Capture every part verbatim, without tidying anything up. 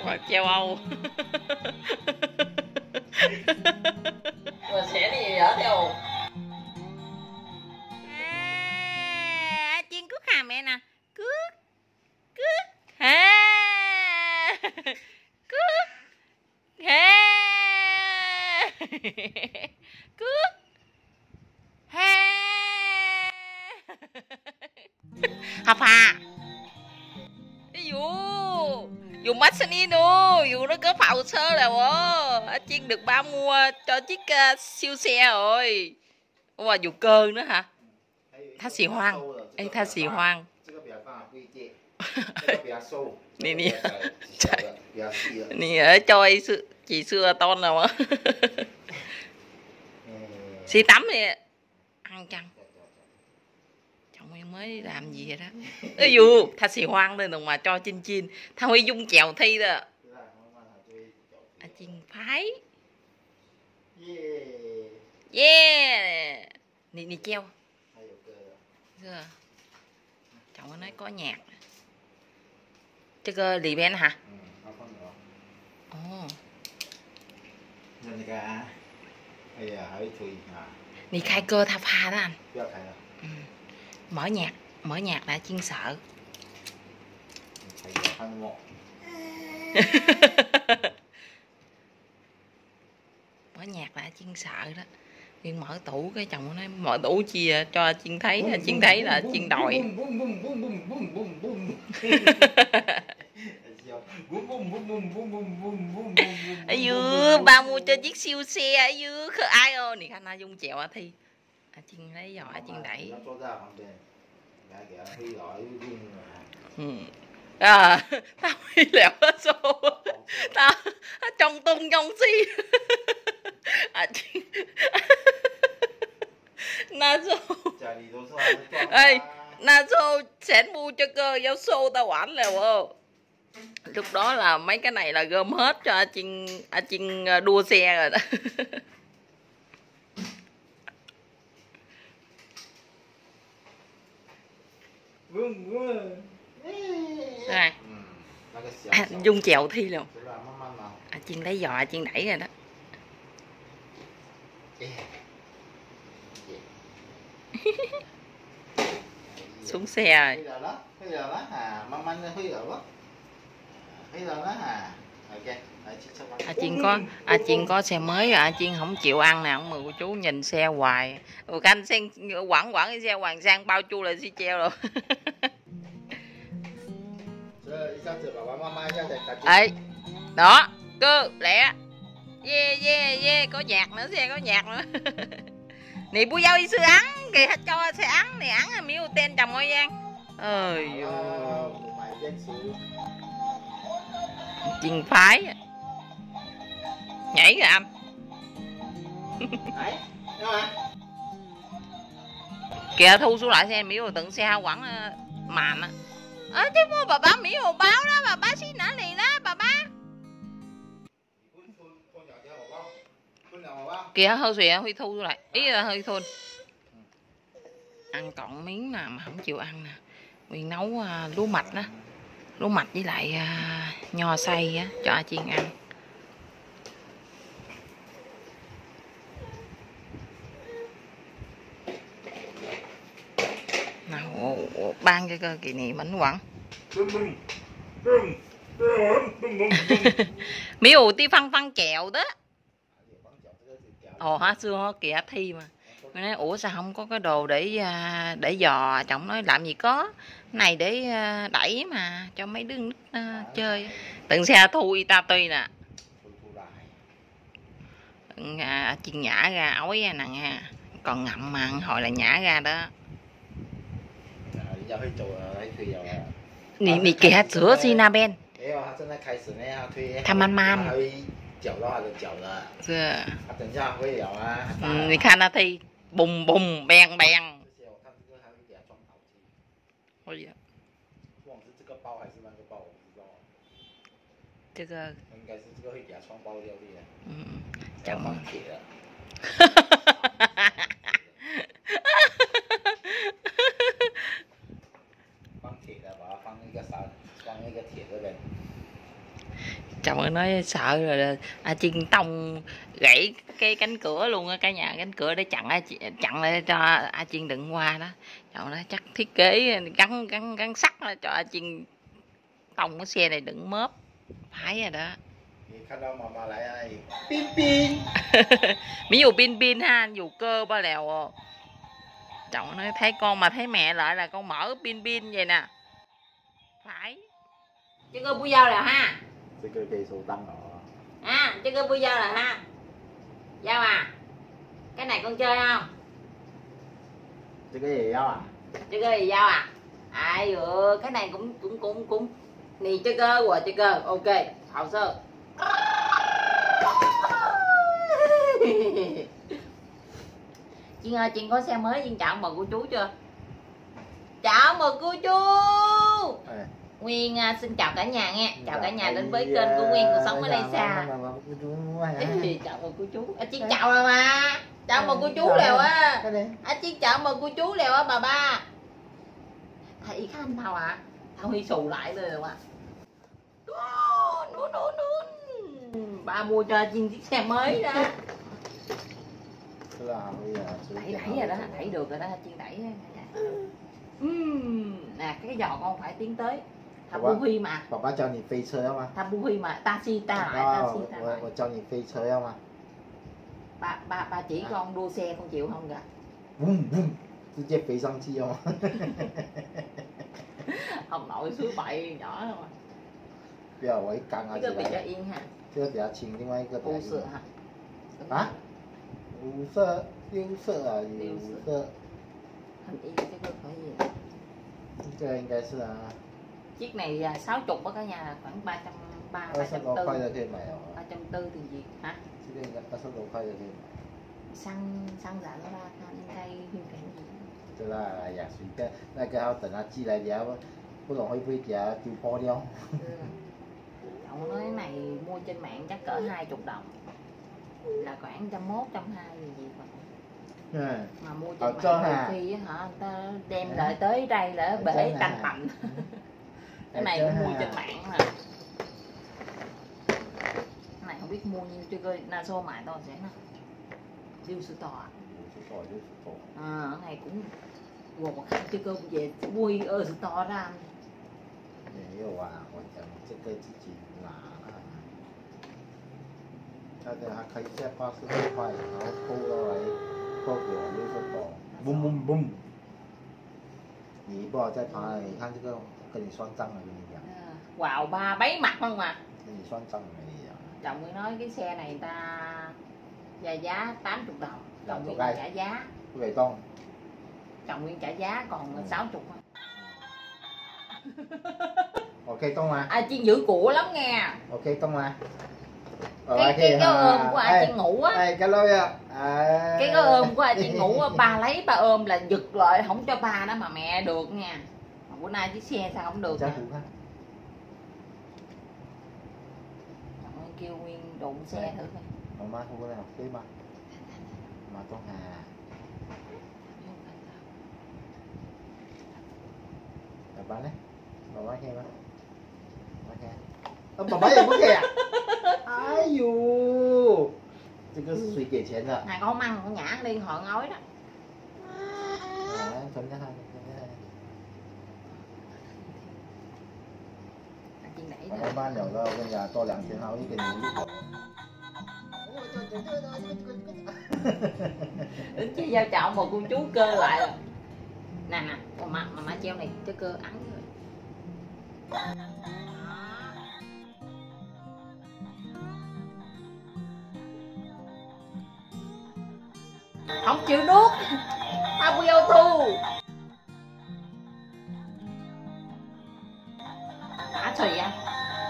Hoặc châu Âu. Mà sẽ đi ở đâu? À, Chiên cướp hà mẹ nè. Cướp. Cướp. Ha. Cướp. Ha. Cướp. Ha. Học hà. Ví dùng mắt xin đi nô, dù nó có phao sơ là bố Chiên được ba mua cho chiếc uh, siêu xe rồi. Ủa dù cơ nữa hả? Tha xì hoang. Ê tha xì hoang. Nè nè. Nè ở cho ấy chị xưa ton nào á. Xì tắm thì ăn chăng. Chồng em mới làm gì vậy đó. Ê dù tha xì hoang lên mà cho chinh chinh. Tha Huy Dung chèo thi đó. À chiên phái. Yeah. Nè nè treo. Chưa. Chồng nó nói có nhạc. Chứ cơ lì bên hả? Ồ. Nì khai cơ tha pha đó anh. Ừ. Mở nhạc, mở nhạc đã chiên sợ. Mở nhạc đã chiên sợ đó. Chiên mở tủ cái chồng nói mở tủ chia cho chiên thấy, chiên thấy là chiên đòi. Ở dưới ba mua cho chiếc siêu xe ở dưới ai ơi nè khanh ai dung chèo thi. À, chiên lấy giò chiên đẩy. Ừ. À, tao đi lẹo hết xô. Tao trong tung trong si. À chiên. Na xô. Ê, na xô sẽ mua cho cơ giáo xô tao quản lèo ơ. Lúc đó là mấy cái này là gom hết cho chiên à, chiên đua xe rồi đó. Rồi. À, Dung chèo thi luôn. À, chiên lấy giò chiên đẩy rồi đó. Xuống xe rồi. À, Chiên có à, Chiên có xe mới à, Chiên không chịu ăn nè, ông mười chú nhìn xe hoài. Rồi canh xe quẳng quẳng cái xe Hoàng Sang bao chu lại xe treo rồi. Ê, đó, cơ lẹ. Yeah yeah yeah, có nhạc nữa, xe có nhạc nữa. Nè bu dâu đi sư ăn, kìa cho xe ăn nè, ăn là miêu tên chồng ngôi Giang. Ơi Chiên phái. Nhảy kìa anh. Kìa thu xuống lại xe miêu rồi từng xe quẳng màn á. Ờ chứ mua bà bá miêu hồ báo đó, bà bá xí nã này đó, bà bá. Kìa hơi xùy Huy thu xuống lại, ý là hơi thôn. Ăn cọng miếng nè mà không chịu ăn nè. Nguyên nấu uh, lúa mạch đó. Lúa mạch với lại uh, nho xay á cho Chiên ăn. Nào ban cho cơ kỷ niệm bánh quẳng. Miêu ti phân phân kẹo đó. Ồ hả xưa hả kìa thi mà. Mình nói ủa sao không có cái đồ để để giò, chồng nói làm gì có. Này để đẩy mà cho mấy đứa uh, chơi. Từng xe thui ta tuy nè. Uh, chiên nhả ra ói nè nha. Còn ngậm mà hồi là nhả ra đó. Nì nì kìa sữa Sinaben. Tham man man. Chưa. Ừ, nì khăn nó thi bùng bùng bèn bèn. Chứ cơ. Ừ. Chồng. chồng ơi nói sợ rồi A Trinh tông gãy cái cánh cửa luôn á cả nhà, cánh cửa để chặn chặn lại cho A Trinh đừng qua đó. Chồng nói chắc thiết kế gắn gắn gắn sắt cho A Trinh tông cái xe này đừng mớp. Phải rồi đó. 看到妈妈来啊，冰冰， Ví dụ pin pin ha, dù cơ ba lèo. Chồng nói thấy con mà thấy mẹ lại là con mở pin pin vậy nè. Phải. Chứ cơ bui dao là ha. 这个可以收档了啊。 À, chứ cơ bui dao là ha. Dao à. Cái này con chơi không? 这个也要啊？ Chứ cơ gì dao à? Ai ừ, cái này cũng cũng cũng cũng nì chứ cơ của chứ cơ. Ok, hậu sơ. Chiên ơi, Chiên có xe mới, Chiên chào mừng cô chú chưa? Chào mừng cô chú. Nguyên uh, xin chào cả nhà nghe, chào cả nhà đến với kênh của Nguyên Cuộc Sống Ở Đây Xa. Chào mừng cô chú. À, Chiên chào rồi mà. Chào mừng cô chú đều á. À, Chiên chào mừng cô chú đều á bà ba. Thấy khanh thao ạ. À? Thao Huy xù lại rồi rồi ạ. Nún nún nún. Ba mua cho Chiên chiếc xe mới đó. Đẩy đẩy rồi đó, đẩy được rồi đó, Chiên đẩy. Uhm, nè cái giò con phải tiến tới. Thằng Bu Huy mà. 爸爸教你飞车要吗？ Thằng Bu Huy mà taxi ta lại, taxi ta 我 lại. 我教你飞车要吗？ Ba ba ba chỉ con đua xe con chịu không kìa? 嗡嗡，直接飞上去要吗？ Ông nội suối bậy nhỏ thôi mà. 不要，我一刚啊 Cái 起 cơ bị cho 来， yên ha. 这个比较轻，另外一个比较 U 硬 sữa hả? 啊？五色、六色啊，有色， Hình y cái cơ phải gì? 这个应该是啊， Chiếc này là sáu mươi đó cả nhà là khoảng ba trăm ba mươi, 二 ba 十 trăm 多 bốn 块 mươi. 的可以买哦。 ba trăm bốn mươi tiền Việt hả? 这个应该二十多块的可以买。 Xăng xăng giảm nó ra than cây huyên cảnh gì? 对啦，哎呀，随便，那个要等他寄来聊，不懂会不会给他丢破掉？ Ừ. Cậu nói cái này mua trên mạng chắc cỡ hai mươi đồng. Là khoảng trăm mốt, trăm hai gì gì mà. 嗯， Mà mua Ờ, trên cho mạng hả? nhiều khi á hả, người ta đem lại tới đây là Ờ, bể cho tanh hả? tành. Cái này Cho cũng mua hả? trên mạng mà. Cái này không biết mua như chưa coi na xô mại to sẽ nè. Điêu sư tòa. 五十多六十多。 À, cái này cũng gồm một khăn chưa cơ về vui ơ sư to ra. 没有啊，我讲这个自己拿啊。他给他开价八十多块，然后扣到来，扣给我六十多，嘣嘣嘣。你不好再爬了，你看这个，跟你算账了，跟你讲， Wow, ba bấy mặt không mà. 跟你算账了，跟你讲。 Chồng mới nói cái xe này người ta ra giá tám mươi đồng. Chồng Nguyên Dạ, trả giá. 不给动。 Chồng Nguyên trả giá còn Ừ. sáu mươi. 我可以动吗？ À, Chiên giữ của lắm nghe. 我可以动吗？ Cái, cái, cái ôm của ai Chiên ngủ á. Ê, cái lôi à. À. Cái cái ôm của ai Chiên ngủ á, ba lấy ba ôm là giật lại không cho ba đó mà mẹ được nha. Mà bữa nay chiếc xe sao không được Chắc nha. cũng khác. Chồng Nguyên kêu Nguyên đụng xe thử coi. Mama không có nào, thế mà. Mà con Hà. Bà bán đấy. Bà bán khe mà. Bà khe. Ơ, bà bán gì có khe à? Ai dù. Cái cái suy kể chén à? Này con không ăn con nhả đi họ ngói đó. À, chấm cho hai, chấm cho hai. Chiên đẩy Bà đó. bán ban nhỏ ra bên nhà to两千毫一个牛肉。 Đến chi giao trọng mà cô chú cơ lại rồi. Nè nè, mà mà mà treo này cái cơ ắn rồi. Không chịu nuốt. Tao bui thu. Đã xì à.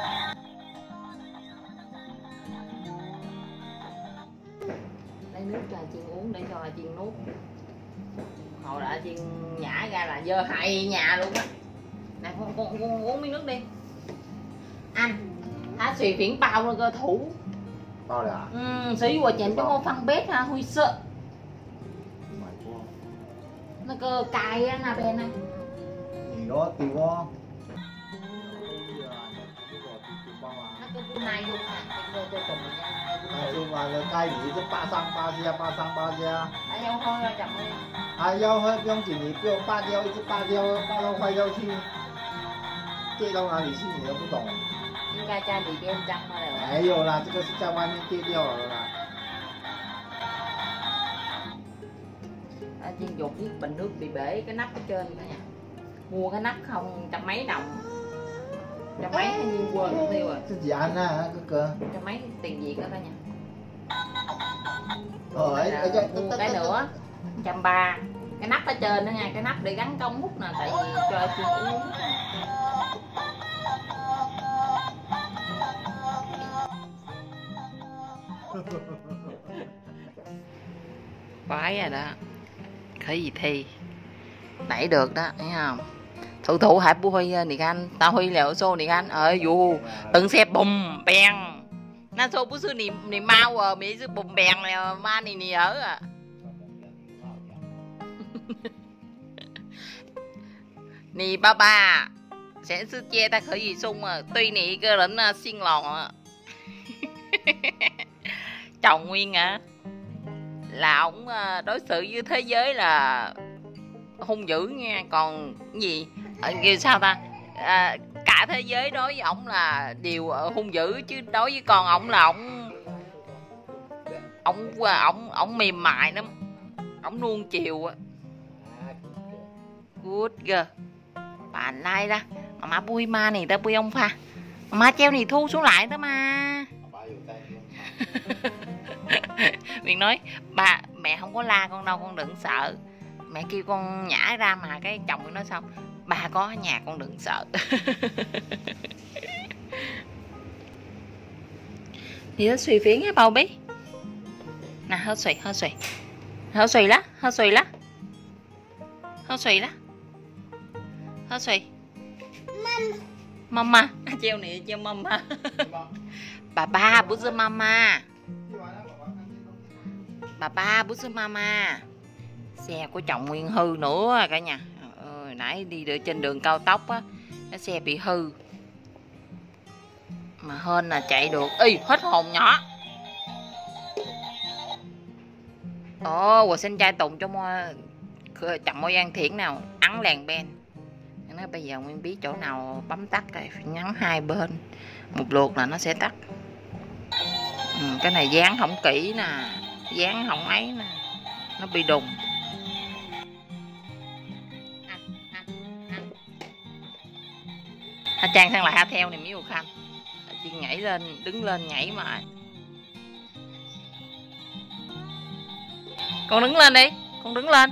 Lấy nước cho Chiên uống để cho Chiên nuốt. Hồi đã Chiên nhả ra là dơ hại nhà luôn á. Nè con, con, con uống miếng nước đi. Anh hả xì phiển bao rồi cơ thủ. Bao rồi à? Ừ, xí qua chèn cho con phân bếp ha, Huy sợ. Mày quá. Nó cơ cay á nè bên này. Gì đó tiêu quá. Nó bữa nay luôn à, tôi tôi cùng nha. nói chung là là cai lý是八上八下八上八下 Ở nhau thôi rồi chồng ơi. 还要还不用紧，你不用拔掉，一直拔掉，拔到坏掉去，跌到哪里去你都不懂。 Chúng ta cha bị bên trong thôi rồi. 没有啦，这个是在外面跌掉了啦。 Ở trên dục viết bình nước bị bể cái nắp ở trên đó nha. Mua cái nắp không trăm mấy đồng. Trăm mấy hay nhiêu quên mất tiêu rồi. 自己安啊，哥哥。 Trăm mấy tiền Việt đó đó nha. 哦，哎哎，这 Mua cái nữa trăm ba. Cái nắp ở trên đó nha, cái nắp để gắn công hút nè, tại vì cho chuyên uống. Quái rồi đó. Khởi gì thi đẩy được đó, thấy không? Thủ thủ hãy bố Huy nị anh, tao Huy lẹo xô nị anh, ơi dù từng xe bùm bèn, na xô bố sư nị nị mau à, mỹ sư bùm bèn lẹo ma nị nị ở à. Nị ba ba sẽ sư che ta khởi gì sung à, tuy nị cơ lĩnh xin lòn à. Chồng Nguyên à là ổng đối xử với thế giới là hung dữ nha, còn cái gì kêu sao ta, à, cả thế giới đối với ổng là điều hung dữ, chứ đối với con ổng là ổng ổng ổng ổng mềm mại lắm, ổng nuông chiều á. Good girl. Bạn like ra mà má bui ma này ta bui ông pha má treo này thu xuống lại đó mà. Nguyên nói ba mẹ không có la con đâu, con đừng sợ. Mẹ kêu con nhả ra mà cái chồng nó nói xong ba có ở nhà con đừng sợ. Thì nó suy phiến cái bao bí nè, hơi suy hơi suy hơi suy lá hơi suy lá hơi suy lá hơi suy mama treo này treo mama. Bà ba bữa giờ mama bà ba bữa giờ mama. Xe của chồng Nguyên hư nữa cả nhà. Ờ, nãy đi được trên đường cao tốc á, cái xe bị hư mà hên là chạy được. Ê, hết hồn nhỏ. Ồ, quả xin trai tùng cho mua chậm môi ăn thiển nào ắn lèn ben. Nó bây giờ Nguyên biết chỗ nào bấm tắt rồi, phải nhấn hai bên một lượt là nó sẽ tắt. Ừ, cái này dán không kỹ nè, dán không ấy nè, nó bị đùng. Hà Trang sang lại ha theo này miếu khanh, chị nhảy lên đứng lên nhảy mà. Con đứng lên đi, con đứng lên.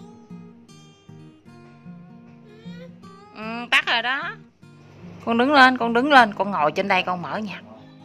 Ừ, tắt rồi đó. Con đứng lên, con đứng lên, con ngồi trên đây con mở nhạc.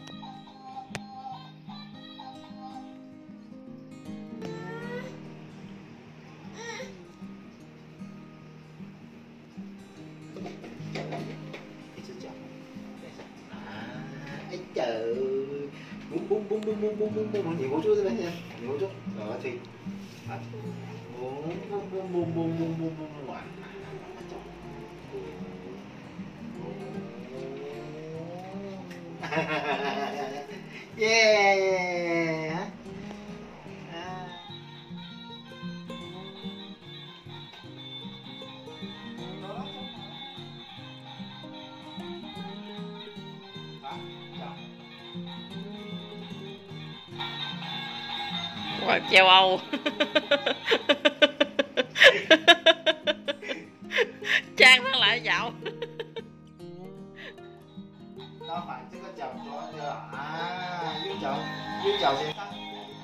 Trời, bum bum bum bum bum bum bum bum, nhiều chút thế này nha, nhiều chút, đó thì, bum bum bum bum bum bum bum bum ngoài, yeah. Wow, châu Âu. Trang nó lại dạo. Nó phải cái chảo cho chưa à, yêu chảo, yêu chảo sẽ sang.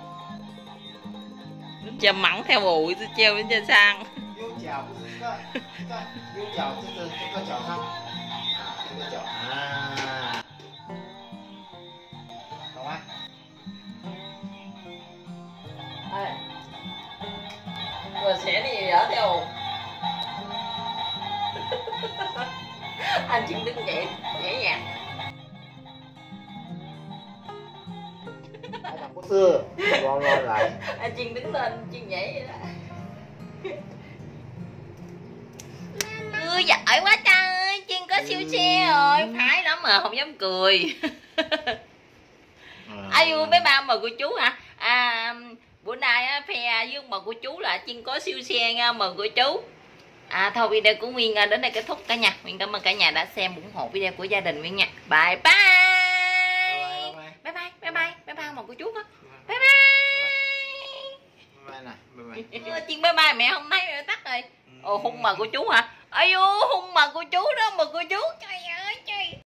Chờ mắng theo bụi tôi treo lên trên sang. Yêu chảo cái cái yêu chảo cái cái cái chảo sang. Cái chảo à. Không á. Ê, rồi sẽ đi ở theo. Anh Trinh đứng dậy nhảy nhạc. Có xưa, ngon ngon lại. Anh Trinh đứng lên, Trinh nhảy vậy đó. Ui giỏi quá trời, Trinh có siêu xe rồi. Phải lắm mà không dám cười. Ai ơi mấy ba mời cô chú hả? À, bữa nay á phe với mời cô chú là chuyên có siêu xe nha, mời cô chú. À thôi video của Nguyên đến đây kết thúc cả nhà. Nguyên cảm ơn cả nhà đã xem ủng hộ video của gia đình Nguyên nha. Bye bye. Bye bye bye bye bye bye mời cô chú con. Bye bye. Bye nè, bye bye. Chiên bye bye mẹ không thấy mẹ tắt rồi. Ồ hung mời cô chú hả? Ây hung mời cô chú đó, mời cô chú. Trời